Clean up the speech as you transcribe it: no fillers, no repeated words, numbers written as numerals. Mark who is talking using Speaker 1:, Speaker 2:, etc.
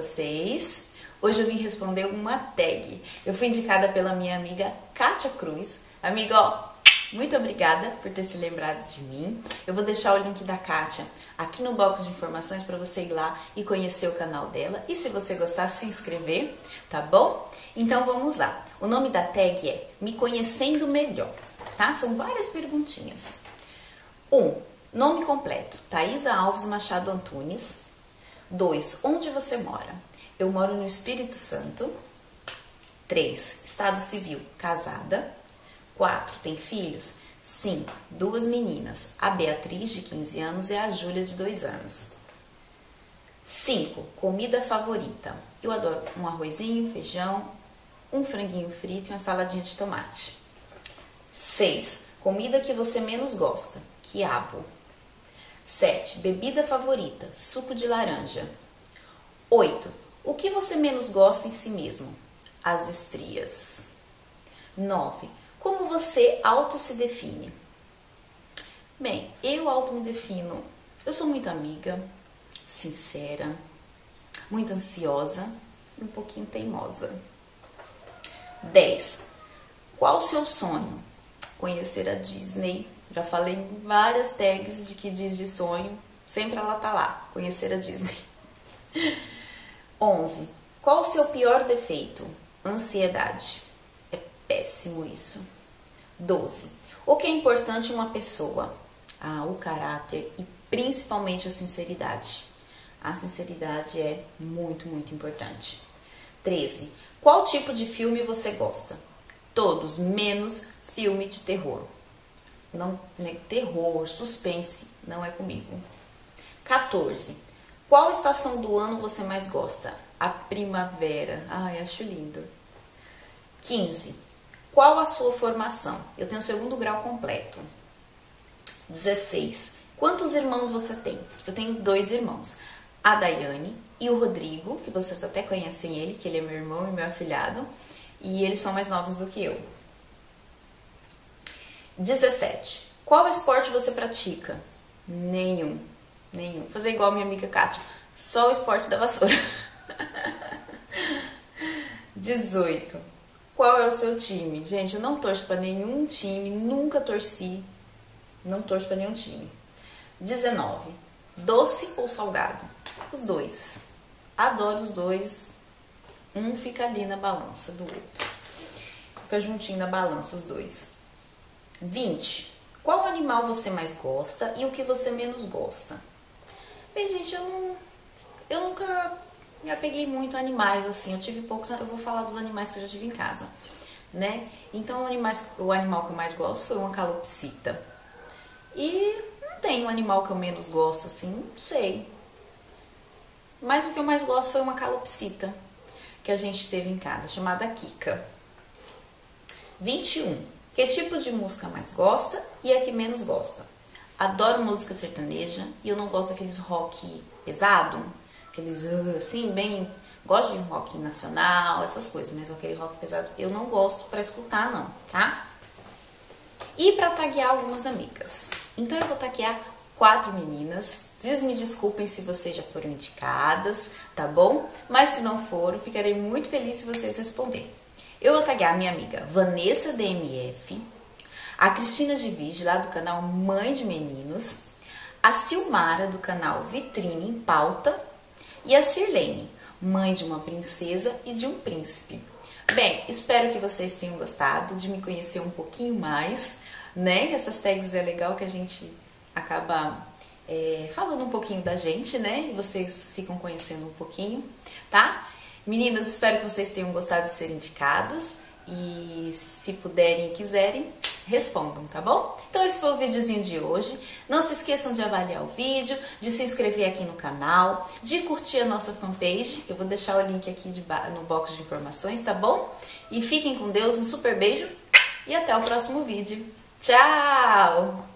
Speaker 1: vocês? Hoje eu vim responder uma tag. Eu fui indicada pela minha amiga Kátia Cruz. Amiga, ó, muito obrigada por ter se lembrado de mim. Eu vou deixar o link da Kátia aqui no box de informações para você ir lá e conhecer o canal dela. E se você gostar, se inscrever, tá bom? Então vamos lá. O nome da tag é Me Conhecendo Melhor, tá? São várias perguntinhas. 1. Nome completo: Thaisa Alves Machado Antunes. 2. Onde você mora? Eu moro no Espírito Santo. 3. Estado civil: casada. 4. Tem filhos? Sim, 2 meninas, a Beatriz, de 15 anos, e a Júlia, de 2 anos. 5. Comida favorita: eu adoro um arrozinho, feijão, um franguinho frito e uma saladinha de tomate. 6. Comida que você menos gosta: quiabo. 7. Bebida favorita: suco de laranja. 8. O que você menos gosta em si mesmo? As estrias. 9. Como você auto se define? Bem, eu auto me defino. Eu sou muito amiga, sincera, muito ansiosa e um pouquinho teimosa. 10. Qual o seu sonho? Conhecer a Disney. Já falei em várias tags de que diz de sonho. Sempre ela tá lá. Conhecer a Disney. 11. Qual o seu pior defeito? Ansiedade. É péssimo isso. 12. O que é importante em uma pessoa? O caráter e principalmente a sinceridade. A sinceridade é muito, muito importante. 13. Qual tipo de filme você gosta? Todos, menos filme de terror. Não, né, terror, suspense, não é comigo. 14. Qual estação do ano você mais gosta? A primavera. Ai, acho lindo. 15. Qual a sua formação? Eu tenho 2º grau completo. 16. Quantos irmãos você tem? Eu tenho 2 irmãos. A Daiane e o Rodrigo, que vocês até conhecem ele, que ele é meu irmão e meu afilhado. E eles são mais novos do que eu. 17. Qual esporte você pratica? Nenhum. Vou fazer igual a minha amiga Kátia. Só o esporte da vassoura. 18. Qual é o seu time? Gente, eu não torço pra nenhum time. Nunca torci. Não torço pra nenhum time. 19. Doce ou salgado? Os dois. Adoro os dois. Um fica ali na balança do outro. Fica juntinho na balança os dois. 20. Qual animal você mais gosta e o que você menos gosta? Bem, gente, eu nunca me apeguei muito a animais, assim. Eu tive poucos, eu vou falar dos animais que eu já tive em casa, né? Então, o animal que eu mais gosto foi uma calopsita. E não tem um animal que eu menos gosto, assim, não sei. Mas o que eu mais gosto foi uma calopsita que a gente teve em casa, chamada Kika. 21. Que tipo de música mais gosta e a que menos gosta? Adoro música sertaneja e eu não gosto daqueles rock pesado, aqueles assim, bem... Gosto de rock nacional, essas coisas, mas aquele rock pesado eu não gosto pra escutar não, tá? E pra taguear algumas amigas. Então eu vou taguear 4 meninas. Me desculpem se vocês já foram indicadas, tá bom? Mas se não foram, ficarei muito feliz se vocês responderem. Eu vou taguear a minha amiga Vanessa DMF, a Cristina Givige, lá do canal Mãe de Meninos, a Silmara, do canal Vitrine em Pauta, e a Sirlene, mãe de uma princesa e de um príncipe. Bem, espero que vocês tenham gostado de me conhecer um pouquinho mais, né? Essas tags é legal que a gente acaba falando um pouquinho da gente, né? E vocês ficam conhecendo um pouquinho, tá? Meninas, espero que vocês tenham gostado de ser indicadas e se puderem e quiserem, respondam, tá bom? Então esse foi o videozinho de hoje. Não se esqueçam de avaliar o vídeo, de se inscrever aqui no canal, de curtir a nossa fanpage. Eu vou deixar o link aqui no box de informações, tá bom? E fiquem com Deus, um super beijo e até o próximo vídeo. Tchau!